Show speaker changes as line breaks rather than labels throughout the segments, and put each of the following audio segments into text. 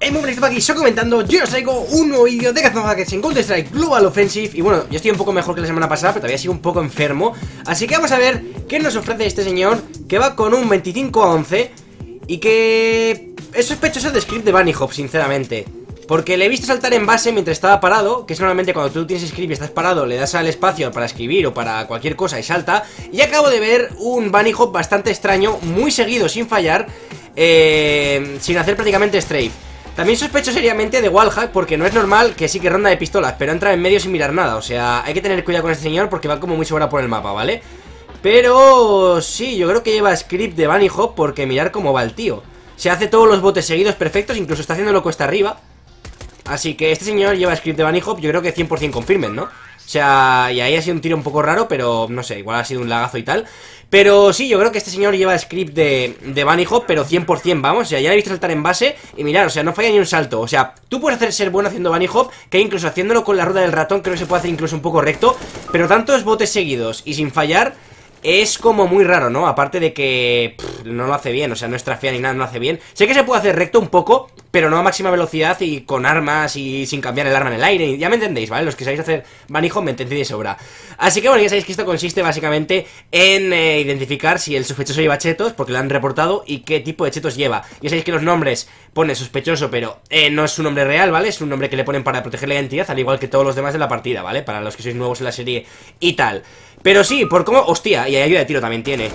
Muy buenas, aquí estoy comentando. Yo os traigo un nuevo vídeo de Cazando Hackers en Counter-Strike Global Offensive. Y bueno, yo estoy un poco mejor que la semana pasada, pero todavía sigo un poco enfermo. Así que vamos a ver qué nos ofrece este señor, que va con un 25-11 y que es sospechoso de script de Bunny Hop, sinceramente. Porque le he visto saltar en base mientras estaba parado, que es normalmente cuando tú tienes script y estás parado, le das al espacio para escribir o para cualquier cosa y salta. Y acabo de ver un Bunny Hop bastante extraño, muy seguido, sin fallar, sin hacer prácticamente strafe. También sospecho seriamente de wallhack, porque no es normal que sí que ronda de pistolas, pero entra en medio sin mirar nada. O sea, hay que tener cuidado con este señor porque va como muy sobrado por el mapa, ¿vale? Pero sí, yo creo que lleva script de Bunny Hop, porque mirar cómo va el tío. Se hace todos los botes seguidos perfectos, incluso está haciéndolo cuesta arriba. Así que este señor lleva script de Bunny Hop, yo creo que 100% confirmen, ¿no? O sea, y ahí ha sido un tiro un poco raro, pero no sé, igual ha sido un lagazo y tal. Pero sí, yo creo que este señor lleva script de Bunny Hop, pero 100%, vamos. O sea, ya le he visto saltar en base y mirar, o sea, no falla ni un salto. O sea, tú puedes ser bueno haciendo Bunny Hop, que incluso haciéndolo con la rueda del ratón creo que se puede hacer incluso un poco recto. Pero tantos botes seguidos y sin fallar es como muy raro, ¿no? Aparte de que no lo hace bien, o sea, no es trafea ni nada, no lo hace bien. Sé que se puede hacer recto un poco, pero no a máxima velocidad y con armas y sin cambiar el arma en el aire. Ya me entendéis, ¿vale? Los que sabéis hacer Bunny Hop me entendéis de sobra. Así que bueno, ya sabéis que esto consiste básicamente en identificar si el sospechoso lleva chetos, porque lo han reportado, y qué tipo de chetos lleva. Ya sabéis que los nombres pone sospechoso, pero no es su nombre real, ¿vale? Es un nombre que le ponen para proteger la identidad, al igual que todos los demás de la partida, ¿vale? Para los que sois nuevos en la serie y tal. Pero sí, por cómo... Hostia, y ayuda de tiro también tiene.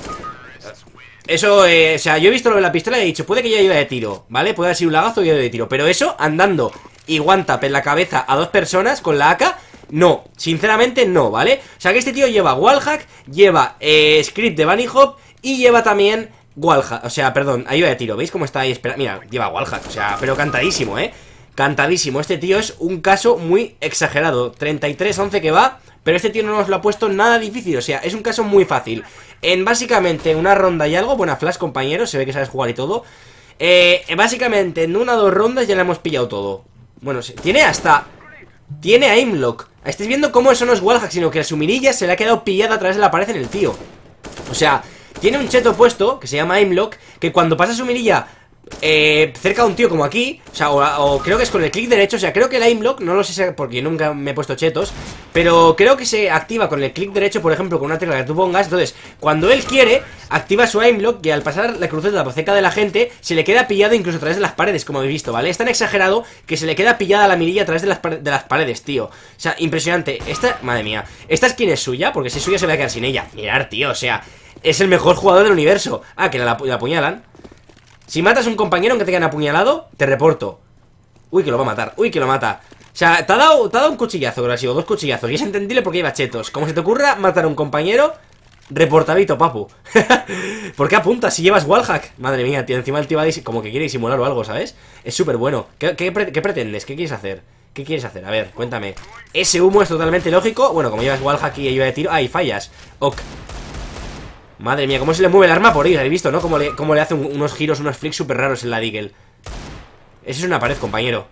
Eso, o sea, yo he visto lo de la pistola y he dicho, puede que haya ayuda de tiro, ¿vale? Puede haber sido un lagazo y ayuda de tiro. Pero eso, andando y one tap en la cabeza a dos personas con la AK, no, sinceramente no, ¿vale? O sea que este tío lleva wallhack, lleva script de Bunny Hop y lleva también wallhack, o sea, perdón, ayuda de tiro. ¿Veis cómo está ahí? Mira, lleva wallhack, o sea, pero cantadísimo, cantadísimo. Este tío es un caso muy exagerado. 33-11 que va, pero este tío no nos lo ha puesto nada difícil. O sea, es un caso muy fácil. En básicamente una ronda y algo. Buena flash, compañero, se ve que sabes jugar y todo. Básicamente en una o dos rondas ya le hemos pillado todo. Bueno, tiene hasta... Tiene aimlock. Estáis viendo cómo eso no es wallhack, sino que a su mirilla se le ha quedado pillada a través de la pared en el tío. O sea, tiene un cheto puesto, que se llama aimlock, que cuando pasa su mirilla cerca de un tío como aquí, o sea, o creo que es con el clic derecho. O sea, creo que el aimlock, no lo sé porque yo nunca me he puesto chetos, pero creo que se activa con el clic derecho, por ejemplo, con una tecla que tú pongas. Entonces, cuando él quiere, activa su aimlock, y al pasar la cruceta cerca de la gente, se le queda pillado incluso a través de las paredes, como habéis visto, ¿vale? Es tan exagerado que se le queda pillada la mirilla a través de las paredes, tío. O sea, impresionante. Esta, madre mía, esta skin es suya, porque si es suya se va a quedar sin ella. Mirar, tío, o sea, es el mejor jugador del universo. Ah, que la apuñalan. Si matas a un compañero aunque te hayan apuñalado, te reporto. Uy, que lo va a matar, uy, que lo mata. O sea, te ha dado un cuchillazo, creo que ha sido, dos cuchillazos. Y es entendible porque lleva chetos. Como se te ocurra matar a un compañero, reportadito, papu. ¿Por qué apuntas si llevas wallhack? Madre mía, tío, encima el tío va como que quiere disimular o algo, ¿sabes? Es súper bueno. ¿Qué pretendes? ¿Qué quieres hacer? ¿Qué quieres hacer? A ver, cuéntame. Ese humo es totalmente lógico. Bueno, como llevas wallhack y ayuda de tiro. Ah, y fallas. Ok. Madre mía, cómo se le mueve el arma por ahí, ¿habéis visto, no? Cómo le hace unos giros, unos flicks súper raros en la Deagle. Eso es una pared, compañero.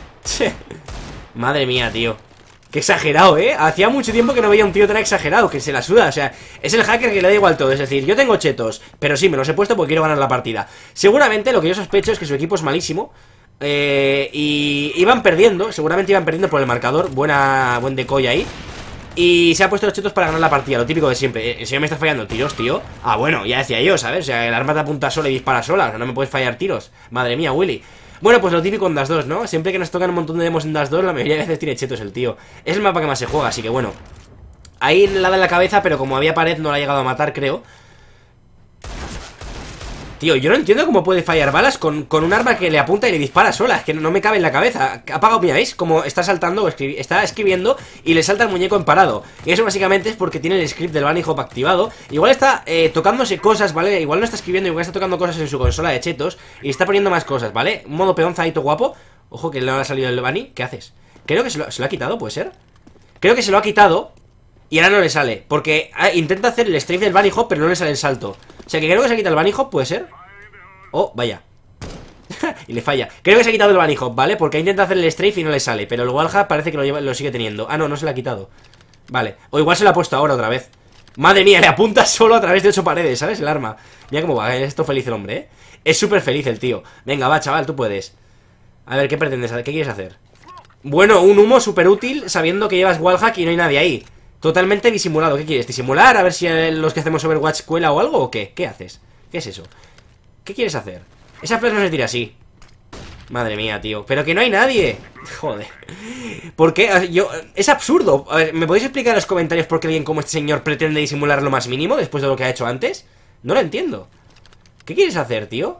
Madre mía, tío. Qué exagerado, Hacía mucho tiempo que no veía un tío tan exagerado, que se la suda, o sea, es el hacker que le da igual todo. Es decir, yo tengo chetos, pero sí, me los he puesto porque quiero ganar la partida. Seguramente lo que yo sospecho es que su equipo es malísimo, y iban perdiendo, seguramente iban perdiendo por el marcador. Buen decoy ahí. Y se ha puesto los chetos para ganar la partida, lo típico de siempre. El señor me está fallando tiros, tío. Ah, bueno, ya decía yo, ¿sabes? O sea, el arma te apunta sola y dispara sola. O sea, no me puedes fallar tiros. Madre mía, Willy. Bueno, pues lo típico en Das 2, ¿no? Siempre que nos tocan un montón de demos en Das 2, la mayoría de veces tiene chetos el tío. Es el mapa que más se juega, así que bueno. Ahí la da en la cabeza, pero como había pared no la ha llegado a matar, creo. Tío, yo no entiendo cómo puede fallar balas con un arma que le apunta y le dispara sola. Es que no me cabe en la cabeza. Ha apagado, mira, ¿veis? Como está saltando, está escribiendo y le salta el muñeco en parado. Y eso básicamente es porque tiene el script del Bunny Hop activado. Igual está tocándose cosas, ¿vale? Igual no está escribiendo, igual está tocando cosas en su consola de chetos y está poniendo más cosas, ¿vale? Un modo peonzadito guapo. Ojo que le ha salido el Bunny. ¿Qué haces? Creo que se lo ha quitado, ¿puede ser? Creo que se lo ha quitado y ahora no le sale, porque intenta hacer el strafe del Bunny Hop, pero no le sale el salto. O sea que creo que se ha quitado el Bunny Hop, ¿puede ser? Oh, vaya. Y le falla. Creo que se ha quitado el Bunny Hop, ¿vale? Porque intenta hacer el strafe y no le sale. Pero el wallhack parece que lo sigue teniendo. Ah, no, no se lo ha quitado. Vale, o igual se lo ha puesto ahora otra vez. Madre mía, le apunta solo a través de 8 paredes, ¿sabes? El arma. Mira cómo va, esto feliz el hombre, Es súper feliz el tío. Venga, va, chaval, tú puedes. A ver, ¿qué pretendes? ¿Qué quieres hacer? Bueno, un humo súper útil sabiendo que llevas wallhack y no hay nadie ahí. Totalmente disimulado. ¿Qué quieres? ¿Disimular? A ver si los que hacemos Overwatch cuela o algo o qué. ¿Qué haces? ¿Qué es eso? ¿Qué quieres hacer? Esa flash no se tira así. Madre mía, tío. Pero que no hay nadie. Joder. ¿Por qué? Es absurdo. A ver, ¿me podéis explicar en los comentarios por qué alguien como este señor pretende disimular lo más mínimo después de lo que ha hecho antes? No lo entiendo. ¿Qué quieres hacer, tío?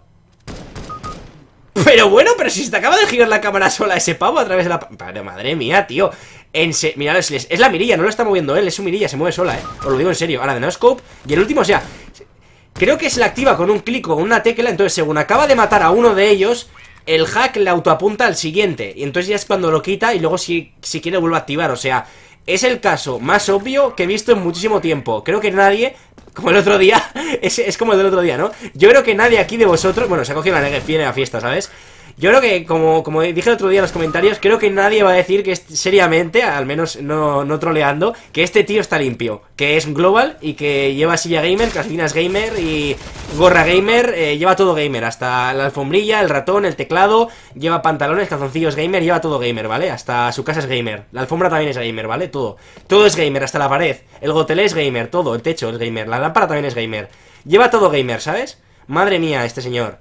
Pero bueno, pero si se te acaba de girar la cámara sola ese pavo a través de la... Pero madre mía, tío. Mirad, es la mirilla, no lo está moviendo él, es su mirilla, se mueve sola, os lo digo en serio. Ahora de no scope, y el último, o sea, creo que se la activa con un clic o con una tecla. Entonces según acaba de matar a uno de ellos, el hack le autoapunta al siguiente. Y entonces ya es cuando lo quita y luego si quiere vuelve a activar. O sea, es el caso más obvio que he visto en muchísimo tiempo. Creo que nadie... Como el otro día, es como el del otro día, ¿no? Yo creo que nadie aquí de vosotros... Bueno, se ha cogido la fiesta, ¿sabes? Yo creo que, como dije el otro día en los comentarios, creo que nadie va a decir que seriamente, al menos no troleando, que este tío está limpio, que es global y que lleva silla gamer, calcetinas gamer y gorra gamer, lleva todo gamer, hasta la alfombrilla, el ratón, el teclado, lleva pantalones, calzoncillos gamer, lleva todo gamer, ¿vale? Hasta su casa es gamer, la alfombra también es gamer, ¿vale? Todo es gamer, hasta la pared, el gotelé es gamer, todo, el techo es gamer, la lámpara también es gamer, lleva todo gamer, ¿sabes? Madre mía, este señor.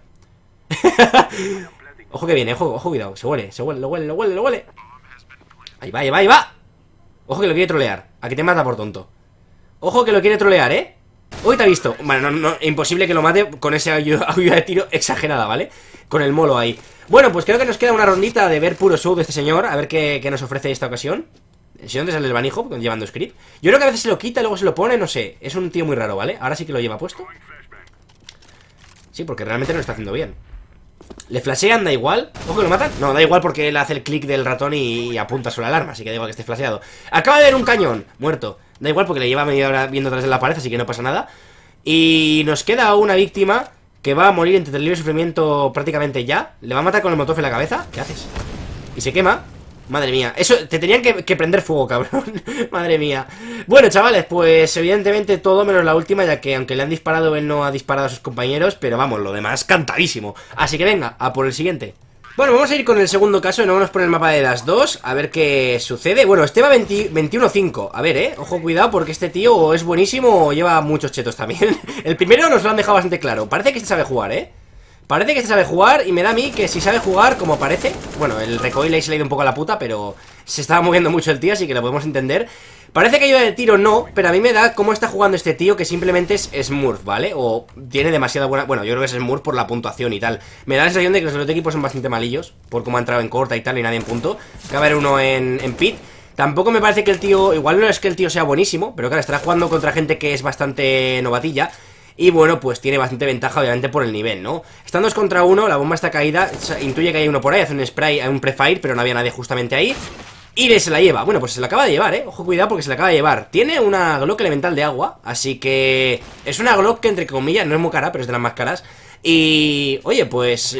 Ojo que viene, ojo, cuidado, se huele, lo huele. Ahí va. Ojo que lo quiere trolear, a que te mata por tonto. Ojo que lo quiere trolear, ¿eh? Hoy te ha visto. Bueno, no, imposible que lo mate con esa ayuda de tiro exagerada, ¿vale? Con el molo ahí. Bueno, pues creo que nos queda una rondita de ver puro show de este señor. A ver qué nos ofrece esta ocasión. ¿Sí dónde sale el banijo? Llevando script. Yo creo que a veces se lo quita, luego se lo pone, no sé. Es un tío muy raro, ¿vale? Ahora sí que lo lleva puesto. Sí, porque realmente no lo está haciendo bien. ¿Le flashean? ¿Da igual? ¿Ojo que lo matan? No, da igual porque él hace el clic del ratón y apunta sobre la alarma. Así que da igual que esté flasheado. Acaba de ver un cañón, muerto. Da igual porque le lleva media hora viendo atrás de la pared, así que no pasa nada. Y nos queda una víctima que va a morir entre terrible sufrimiento prácticamente ya. Le va a matar con el molotov en la cabeza. ¿Qué haces? Y se quema. Madre mía, eso, te tenían que prender fuego, cabrón. Madre mía. Bueno, chavales, pues evidentemente todo menos la última, ya que aunque le han disparado, él no ha disparado a sus compañeros. Pero vamos, lo demás cantadísimo. Así que venga, a por el siguiente. Bueno, vamos a ir con el segundo caso, no vamos por el mapa de las dos, a ver qué sucede. Bueno, este va 21-5, a ver, ojo, cuidado, porque este tío o es buenísimo o lleva muchos chetos también. El primero nos lo han dejado bastante claro, parece que este sabe jugar, parece que este sabe jugar y me da a mí que si sabe jugar, como parece. Bueno, el recoil ahí se le ha ido un poco a la puta, pero se estaba moviendo mucho el tío, así que lo podemos entender. Parece que ayuda de tiro no, pero a mí me da cómo está jugando este tío, que simplemente es Smurf, ¿vale? O tiene demasiada buena... Bueno, yo creo que es Smurf por la puntuación y tal. Me da la sensación de que los otros equipos son bastante malillos, por cómo ha entrado en corta y tal y nadie en punto. Acaba de haber uno en pit. Tampoco me parece que el tío... Igual no es que el tío sea buenísimo, pero claro, estará jugando contra gente que es bastante novatilla. Y bueno, pues tiene bastante ventaja, obviamente, por el nivel, ¿no? Están 2 contra 1, la bomba está caída. Intuye que hay uno por ahí, hace un spray, un prefire, pero no había nadie justamente ahí. Y se la lleva, bueno, pues se la acaba de llevar, ojo, cuidado porque se la acaba de llevar. Tiene una Glock elemental de agua, así que es una Glock que entre comillas no es muy cara, pero es de las más caras. Y, oye, pues,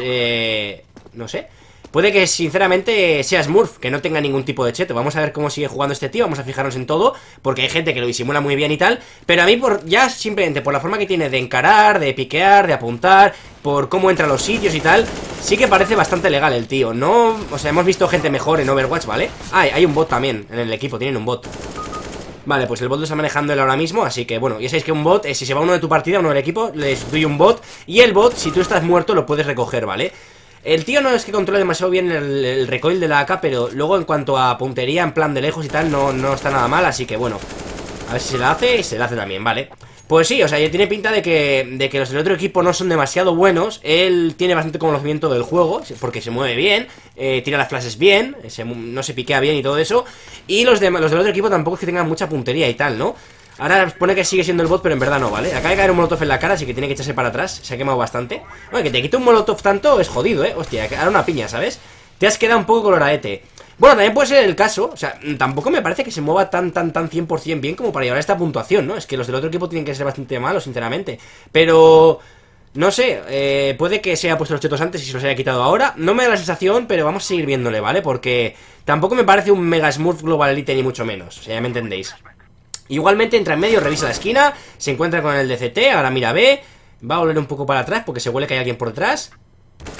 no sé, puede que sinceramente sea Smurf, que no tenga ningún tipo de cheto. Vamos a ver cómo sigue jugando este tío, vamos a fijarnos en todo, porque hay gente que lo disimula muy bien y tal. Pero a mí, ya simplemente por la forma que tiene de encarar, de piquear, de apuntar, por cómo entra a los sitios y tal, sí que parece bastante legal el tío. No, o sea, hemos visto gente mejor en Overwatch, ¿vale? Ah, hay un bot también en el equipo, tienen un bot. Vale, pues el bot lo está manejando él ahora mismo, así que bueno, ya sabéis que un bot, si se va uno de tu partida, uno del equipo, le sustituye un bot. Y el bot, si tú estás muerto, lo puedes recoger, ¿vale? El tío no es que controle demasiado bien el recoil de la AK, pero luego en cuanto a puntería, en plan de lejos y tal, no está nada mal, así que bueno, a ver si se la hace y se la hace también, ¿vale? Pues sí, o sea, ya tiene pinta de que los del otro equipo no son demasiado buenos. Él tiene bastante conocimiento del juego, porque se mueve bien, tira las flashes bien, no se piquea bien y todo eso. Y los del otro equipo tampoco es que tengan mucha puntería y tal, ¿no? Ahora pone que sigue siendo el bot, pero en verdad no, ¿vale? Acaba de caer un molotov en la cara, así que tiene que echarse para atrás. Se ha quemado bastante. Bueno, que te quite un molotov tanto es jodido, Hostia, ahora una piña, ¿sabes? Te has quedado un poco coloradete. Bueno, también puede ser el caso, o sea, tampoco me parece que se mueva tan 100% bien como para llevar esta puntuación, ¿no? Es que los del otro equipo tienen que ser bastante malos, sinceramente. Pero... no sé, puede que se haya puesto los chetos antes y se los haya quitado ahora. No me da la sensación, pero vamos a seguir viéndole, ¿vale? Porque tampoco me parece un Mega Smurf Global Elite ni mucho menos, o sea, ya me entendéis. Igualmente entra en medio, revisa la esquina, se encuentra con el DCT, ahora mira B, va a volver un poco para atrás porque se huele que hay alguien por detrás.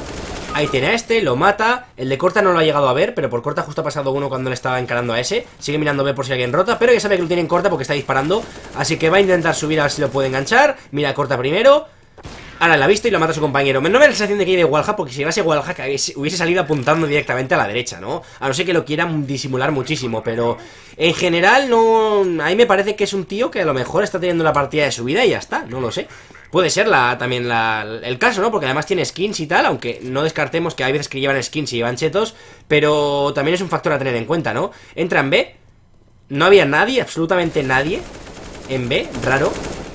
Ahí tiene a este, lo mata. El de corta no lo ha llegado a ver, pero por corta justo ha pasado uno cuando le estaba encarando a ese. Sigue mirando B por si alguien rota, pero ya sabe que lo tiene en corta porque está disparando. Así que va a intentar subir a ver si lo puede enganchar. Mira corta primero. Ahora la ha visto y lo mata a su compañero. No me da la sensación de que lleve wallhack, porque si llevase wallhack hubiese salido apuntando directamente a la derecha, ¿no? A no ser que lo quieran disimular muchísimo, pero en general no... A mí me parece que es un tío que a lo mejor está teniendo la partida de su vida y ya está, no lo sé. Puede ser también el caso, ¿no? Porque además tiene skins y tal, aunque no descartemos que hay veces que llevan skins y llevan chetos, pero también es un factor a tener en cuenta, ¿no? Entra en B. No había nadie, absolutamente nadie en B, raro.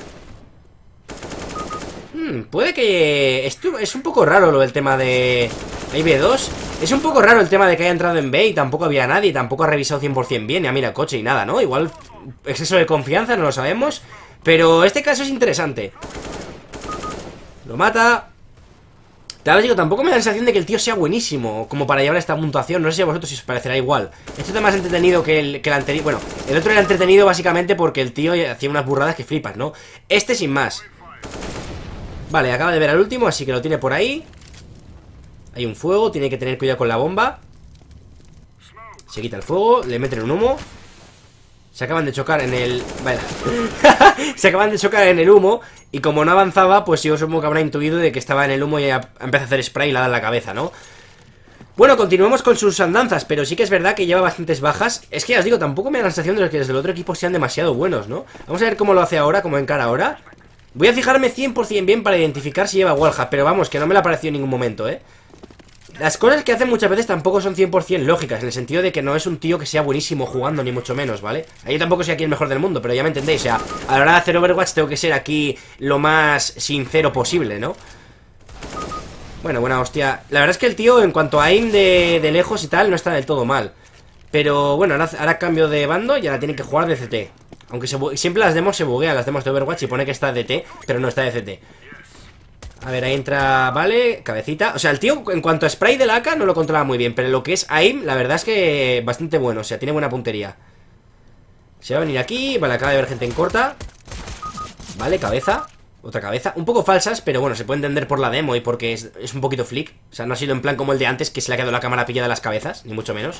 Puede que... Esto es un poco raro lo del tema de... Hay B2. Es un poco raro el tema de que haya entrado en B y tampoco había nadie, tampoco ha revisado 100% bien, ya mira coche y nada, ¿no? Igual exceso de confianza, no lo sabemos. Pero este caso es interesante. Lo mata. Te digo, tampoco me da la sensación de que el tío sea buenísimo como para llevar esta puntuación. No sé si a vosotros si os parecerá igual. Esto es más entretenido que el anterior. Bueno, el otro era entretenido básicamente porque el tío hacía unas burradas que flipas, ¿no? Este sin más. Vale, acaba de ver al último, así que lo tiene por ahí. Hay un fuego, tiene que tener cuidado con la bomba. Se quita el fuego, le meten un humo. Se acaban de chocar en el... Vale. Se acaban de chocar en el humo. Y como no avanzaba, pues yo supongo que habrá intuido de que estaba en el humo y empieza a hacer spray y le da en la cabeza, ¿no? Bueno, continuemos con sus andanzas, pero sí que es verdad que lleva bastantes bajas. Es que ya os digo, tampoco me da la sensación de que desde el otro equipo sean demasiado buenos, ¿no? Vamos a ver cómo lo hace ahora, cómo encara ahora. Voy a fijarme 100% bien para identificar si lleva wallhack, pero vamos, que no me la pareció en ningún momento, ¿eh? Las cosas que hace muchas veces tampoco son 100% lógicas, en el sentido de que no es un tío que sea buenísimo jugando, ni mucho menos, ¿vale? Yo tampoco soy aquí el mejor del mundo, pero ya me entendéis, o sea, a la hora de hacer Overwatch tengo que ser aquí lo más sincero posible, ¿no? Bueno, buena hostia. La verdad es que el tío, en cuanto a aim de lejos y tal, no está del todo mal. Pero bueno, ahora cambio de bando y ahora tiene que jugar de CT. Aunque siempre las demos se buguean, las demos de Overwatch y pone que está de T, pero no está de CT. A ver, ahí entra, vale, cabecita. O sea, el tío en cuanto a spray de la AK no lo controla muy bien, pero lo que es aim, la verdad es que bastante bueno, o sea, tiene buena puntería. Se va a venir aquí, vale, acaba de ver gente en corta. Vale, cabeza, otra cabeza, un poco falsas, pero bueno, se puede entender por la demo y porque es un poquito flick. O sea, no ha sido en plan como el de antes, que se le ha quedado la cámara pillada a las cabezas, ni mucho menos.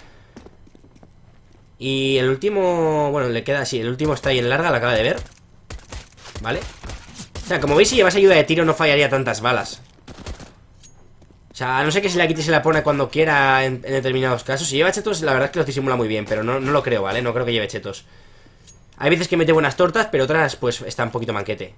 Y el último, bueno, le queda así, el último está ahí en larga, la acaba de ver. Vale. O sea, como veis, si llevas ayuda de tiro no fallaría tantas balas. O sea, a no ser que se la quite y se la pone cuando quiera en determinados casos. Si lleva chetos, la verdad es que los disimula muy bien, pero no lo creo, ¿vale? No creo que lleve chetos. Hay veces que mete buenas tortas, pero otras, pues, está un poquito manquete.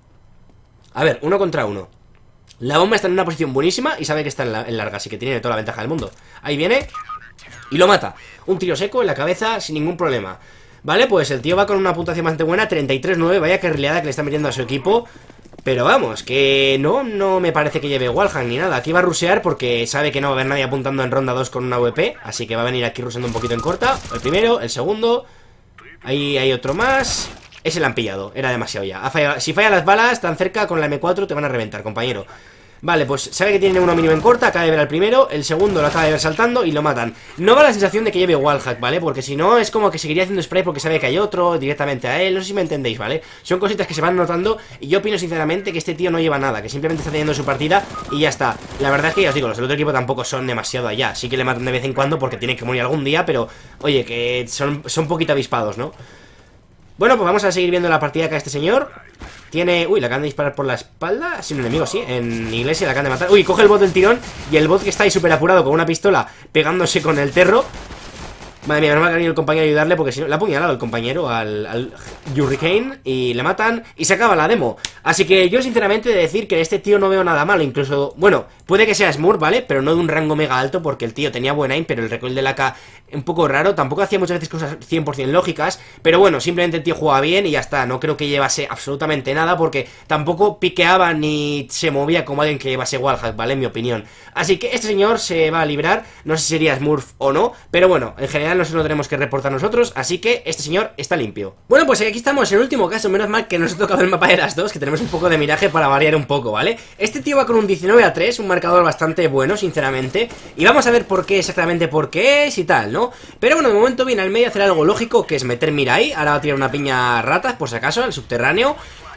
A ver, 1 contra 1. La bomba está en una posición buenísima y sabe que está en larga, así que tiene toda la ventaja del mundo. Ahí viene y lo mata. Un tiro seco en la cabeza sin ningún problema. Vale, pues el tío va con una puntuación bastante buena, 33-9, vaya carrileada que le está metiendo a su equipo. Pero vamos, que no me parece que lleve wallhack ni nada. Aquí va a rushear porque sabe que no va a haber nadie apuntando en ronda 2 con una VP. Así que va a venir aquí rusheando un poquito en corta. El primero, el segundo. Ahí hay otro más. Ese lo han pillado, era demasiado ya. Si falla las balas tan cerca con la M4 te van a reventar, compañero. Vale, pues sabe que tiene uno mínimo en corta, acaba de ver al primero, el segundo lo acaba de ver saltando y lo matan. No va la sensación de que lleve wallhack, ¿vale? Porque si no es como que seguiría haciendo spray porque sabe que hay otro directamente a él, no sé si me entendéis, ¿vale? Son cositas que se van notando y yo opino sinceramente que este tío no lleva nada, que simplemente está teniendo su partida y ya está. La verdad es que ya os digo, los del otro equipo tampoco son demasiado allá, sí que le matan de vez en cuando porque tienen que morir algún día, pero oye, que son poquito avispados, ¿no? Bueno, pues vamos a seguir viendo la partida acá a este señor. Tiene... Uy, le acaban de disparar por la espalda. Sí, un enemigo, sí, en iglesia le acaban de matar. Uy, coge el bot del tirón. Y el bot que está ahí súper apurado con una pistola pegándose con el terro. Madre mía, no me ha venido el compañero a ayudarle porque si no... Le ha apuñalado el compañero al Hurricane y le matan y se acaba la demo. Así que yo sinceramente he de decir que de este tío no veo nada malo. Incluso, bueno, puede que sea Smurf, ¿vale? Pero no de un rango mega alto porque el tío tenía buen aim, pero el recoil de la AK un poco raro. Tampoco hacía muchas veces cosas 100% lógicas. Pero bueno, simplemente el tío jugaba bien y ya está. No creo que llevase absolutamente nada porque tampoco piqueaba ni se movía como alguien que llevase wallhack, ¿vale? En mi opinión. Así que este señor se va a librar. No sé si sería Smurf o no, pero bueno, en general no se lo tenemos que reportar nosotros, así que este señor está limpio. Bueno, pues aquí estamos en el último caso, menos mal que nos ha tocado el mapa de las dos, que tenemos un poco de miraje para variar un poco, ¿vale? Este tío va con un 19-3, un marcador bastante bueno, sinceramente, y vamos a ver por qué, exactamente por qué es y tal, ¿no? Pero bueno, de momento viene al medio a hacer algo lógico, que es meter Mirai. Ahora va a tirar una piña ratas, por si acaso, al subterráneo.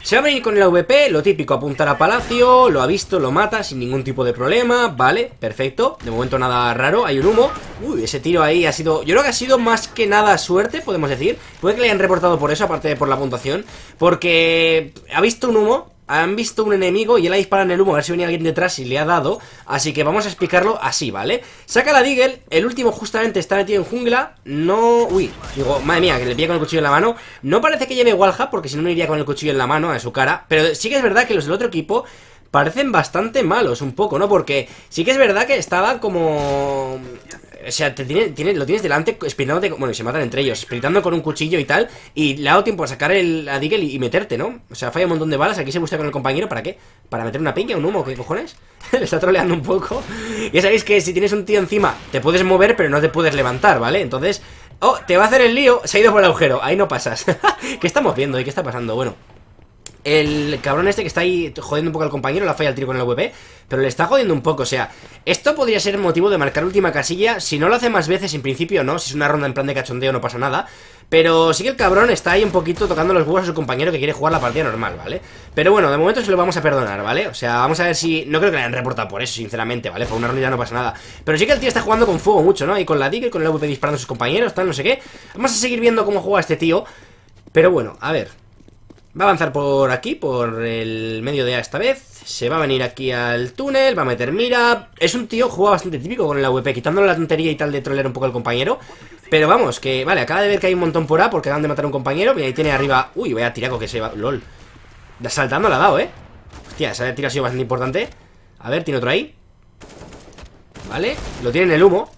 Se va a venir con el AWP, lo típico, apuntar a Palacio, lo ha visto, lo mata sin ningún tipo de problema, vale, perfecto. De momento nada raro, hay un humo. Uy, ese tiro ahí ha sido, yo creo que ha sido más que nada suerte, podemos decir. Puede que le hayan reportado por eso, aparte de por la puntuación, porque ha visto un humo. Han visto un enemigo y él ha disparado en el humo a ver si venía alguien detrás y le ha dado. Así que vamos a explicarlo así, ¿vale? Saca la Deagle, el último justamente está metido en jungla. No... Uy, digo, madre mía, que le pilla con el cuchillo en la mano. No parece que lleve wallhack porque si no, no iría con el cuchillo en la mano a su cara. Pero sí que es verdad que los del otro equipo parecen bastante malos un poco, ¿no? Porque sí que es verdad que estaba como... O sea, lo tienes delante sprintándote, bueno, y se matan entre ellos, sprintando con un cuchillo y tal. Y le ha dado tiempo a sacar la Deagle y meterte, ¿no? O sea, falla un montón de balas, aquí se busca con el compañero, ¿para qué? ¿Para meter una piña, un humo? ¿Qué cojones? Le está troleando un poco. Ya sabéis que si tienes un tío encima, te puedes mover, pero no te puedes levantar, ¿vale? Entonces, oh, te va a hacer el lío, se ha ido por el agujero, ahí no pasas. ¿Qué estamos viendo? ¿Y qué está pasando? Bueno, el cabrón este que está ahí jodiendo un poco al compañero, le ha fallado el tiro con el VP, pero le está jodiendo un poco, o sea, esto podría ser motivo de marcar última casilla. Si no lo hace más veces, en principio no, si es una ronda en plan de cachondeo no pasa nada. Pero sí que el cabrón está ahí un poquito tocando los huevos a su compañero que quiere jugar la partida normal, ¿vale? Pero bueno, de momento se lo vamos a perdonar, ¿vale? O sea, vamos a ver si... No creo que le hayan reportado por eso, sinceramente, ¿vale? Por una ronda ya no pasa nada. Pero sí que el tío está jugando con fuego mucho, ¿no? Y con la Deagle, con el VP disparando a sus compañeros, tal, no sé qué. Vamos a seguir viendo cómo juega este tío. Pero bueno, a ver... Va a avanzar por aquí, por el medio de A esta vez. Se va a venir aquí al túnel, va a meter mira. Es un tío, juega bastante típico con el AWP, quitándole la tontería y tal de trolear un poco al compañero. Pero vamos, que vale, acaba de ver que hay un montón por A porque acaban de matar a un compañero. Y ahí tiene arriba, uy, vaya tiraco que se va, lol. Saltando la ha dado, hostia, esa tira ha sido bastante importante. A ver, tiene otro ahí. Vale, lo tiene en el humo.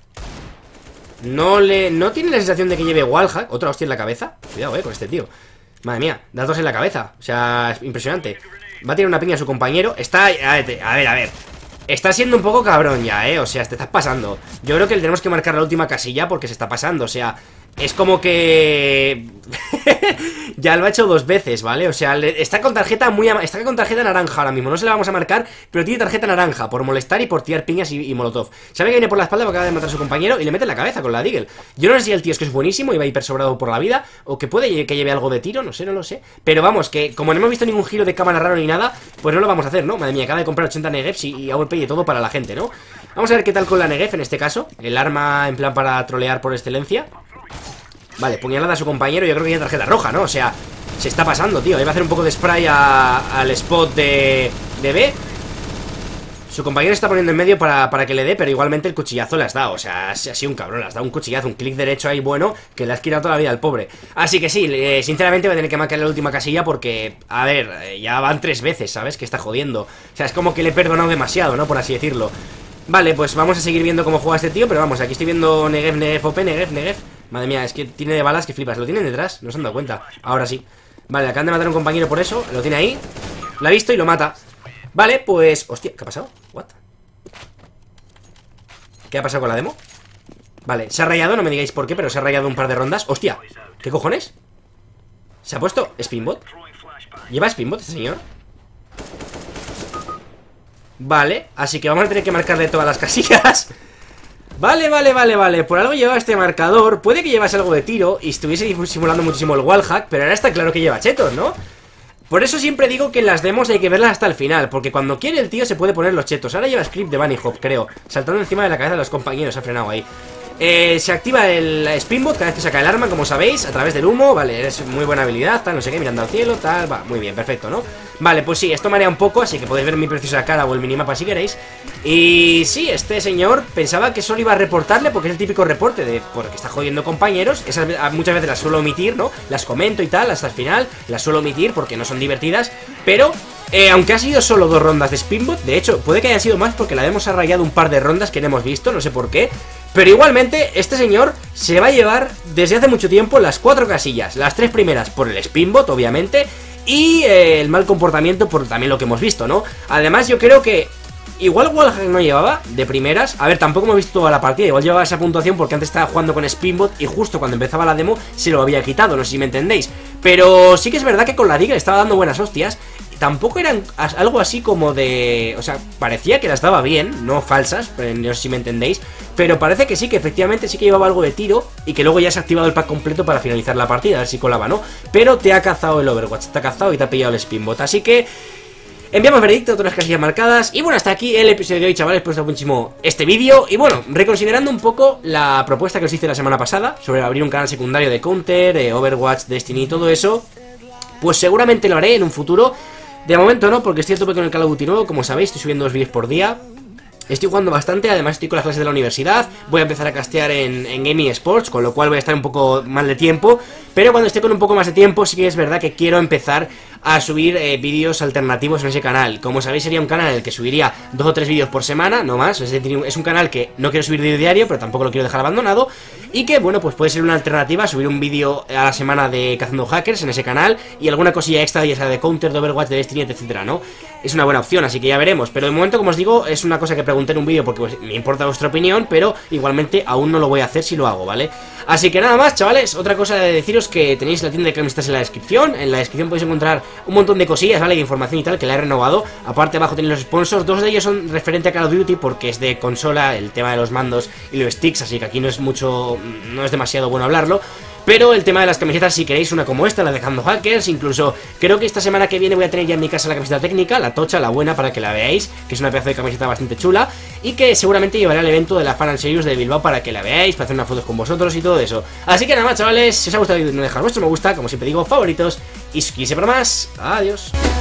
No tiene la sensación de que lleve wallhack. Otra hostia en la cabeza. Cuidado, con este tío. Madre mía, da dos en la cabeza. O sea, es impresionante. Va a tirar una piña a su compañero. Está... A ver. Está siendo un poco cabrón ya, o sea, te estás pasando. Yo creo que le tenemos que marcar la última casilla porque se está pasando, o sea... Es como que... ya lo ha hecho dos veces, ¿vale? O sea, está con tarjeta está con tarjeta naranja ahora mismo. No se la vamos a marcar, pero tiene tarjeta naranja por molestar y por tirar piñas y molotov. Sabe que viene por la espalda porque acaba de matar a su compañero y le mete en la cabeza con la Deagle. Yo no sé si el tío es que es buenísimo y va hiper sobrado por la vida, o que puede que lleve algo de tiro, no lo sé. Pero vamos, que como no hemos visto ningún giro de cámara raro ni nada, pues no lo vamos a hacer, ¿no? Madre mía, acaba de comprar 80 negev y AWP y todo para la gente, ¿no? Vamos a ver qué tal con la negev en este caso. El arma en plan para trolear por excelencia. Vale, puñalada a su compañero, yo creo que tiene tarjeta roja, ¿no? O sea, se está pasando, tío. Ahí va a hacer un poco de spray al spot de B. Su compañero está poniendo en medio para que le dé, pero igualmente el cuchillazo le has dado. O sea, ha sido un cabrón, le has dado un cuchillazo, un clic derecho ahí bueno, que le has quitado toda la vida al pobre. Así que sí, sinceramente va a tener que marcar la última casilla porque, a ver, ya van 3 veces, ¿sabes? Que está jodiendo. O sea, es como que le he perdonado demasiado, ¿no? Por así decirlo. Vale, pues vamos a seguir viendo cómo juega este tío, pero vamos, aquí estoy viendo negev, OP, negev. Madre mía, es que tiene de balas que flipas. Lo tienen detrás, no se han dado cuenta. Ahora sí. Vale, acaban de matar a un compañero por eso. Lo tiene ahí. Lo ha visto y lo mata. Vale, pues... Hostia, ¿qué ha pasado? ¿What? ¿Qué ha pasado con la demo? Vale, se ha rayado, no me digáis por qué, pero se ha rayado un par de rondas. Hostia, ¿qué cojones? ¿Se ha puesto Spinbot? ¿Lleva Spinbot este señor? Vale, así que vamos a tener que marcarle todas las casillas. Vale. Por algo llevaba este marcador. Puede que llevase algo de tiro y estuviese simulando muchísimo el wallhack, pero ahora está claro que lleva chetos, ¿no? Por eso siempre digo que en las demos hay que verlas hasta el final, porque cuando quiere el tío se puede poner los chetos. Ahora lleva script de bunny hop, creo, saltando encima de la cabeza de los compañeros. Ha frenado ahí. Se activa el Spinbot cada vez que saca el arma, como sabéis, a través del humo. Vale, es muy buena habilidad, tal, no sé qué, mirando al cielo, tal, va, muy bien, perfecto, ¿no? Vale, pues sí, esto marea un poco, así que podéis ver mi preciosa cara o el minimapa si queréis. Y sí, este señor pensaba que solo iba a reportarle porque es el típico reporte de porque está jodiendo compañeros. Esas muchas veces las suelo omitir, ¿no? Las comento y tal, hasta el final, las suelo omitir porque no son divertidas, pero... aunque ha sido solo 2 rondas de Spinbot, de hecho, puede que hayan sido más porque la hemos rayado un par de rondas que no hemos visto, no sé por qué. Pero igualmente, este señor se va a llevar desde hace mucho tiempo las 4 casillas. Las 3 primeras por el Spinbot, obviamente, y el mal comportamiento por también lo que hemos visto, ¿no? Además, yo creo que... Igual wallhack no llevaba de primeras. A ver, tampoco hemos visto toda la partida. Igual llevaba esa puntuación porque antes estaba jugando con Spinbot y justo cuando empezaba la demo se lo había quitado, no sé si me entendéis. Pero sí que es verdad que con la Deagle estaba dando buenas hostias. tampoco eran algo así como de... O sea, parecía que las daba bien, no falsas, no sé si me entendéis, pero parece que sí, que efectivamente sí que llevaba algo de tiro y que luego ya se ha activado el pack completo para finalizar la partida, a ver si colaba, ¿no? Pero te ha cazado el Overwatch, te ha cazado y te ha pillado el Spinbot, así que... enviamos veredicto, todas las casillas marcadas. Y bueno, hasta aquí el episodio de hoy, chavales. Espero que os haya muchísimo este vídeo. Y bueno, reconsiderando un poco la propuesta que os hice la semana pasada sobre abrir un canal secundario de Counter, Overwatch, Destiny y todo eso, pues seguramente lo haré en un futuro. De momento no, porque estoy a tope con el Call of Duty nuevo. Como sabéis, estoy subiendo 2 vídeos por día. Estoy jugando bastante, además estoy con las clases de la universidad. Voy a empezar a castear en Gaming Sports, con lo cual voy a estar un poco mal de tiempo. Pero cuando esté con un poco más de tiempo, sí que es verdad que quiero empezar a subir vídeos alternativos en ese canal. Como sabéis, sería un canal en el que subiría 2 o 3 vídeos por semana, no más. Es decir, es un canal que no quiero subir vídeo diario, pero tampoco lo quiero dejar abandonado. Y que, bueno, pues puede ser una alternativa, subir un vídeo a la semana de Cazando Hackers en ese canal. Y alguna cosilla extra, ya sea de Counter, de Overwatch, de Destiny, etcétera, ¿no? Es una buena opción, así que ya veremos. Pero de momento, como os digo, es una cosa que pregunté en un vídeo porque pues, me importa vuestra opinión, pero igualmente aún no lo voy a hacer si lo hago, ¿vale? Así que nada más, chavales, otra cosa de deciros que tenéis la tienda de camisetas en la descripción. En la descripción podéis encontrar un montón de cosillas, ¿vale? De información y tal, que la he renovado. Aparte abajo tenéis los sponsors, 2 de ellos son referente a Call of Duty porque es de consola, el tema de los mandos y los sticks, así que aquí no es mucho, no es demasiado bueno hablarlo. Pero el tema de las camisetas, si queréis una como esta, la de Cazando Hackers, incluso creo que esta semana que viene voy a tener ya en mi casa la camiseta técnica, la tocha, la buena, para que la veáis, que es una pedazo de camiseta bastante chula, y que seguramente llevaré al evento de la Fan and Serious de Bilbao para que la veáis, para hacer unas fotos con vosotros y todo eso. Así que nada más, chavales, si os ha gustado el vídeo, no dejad vuestro me gusta, como siempre digo, favoritos, y suscribirse para más. Adiós.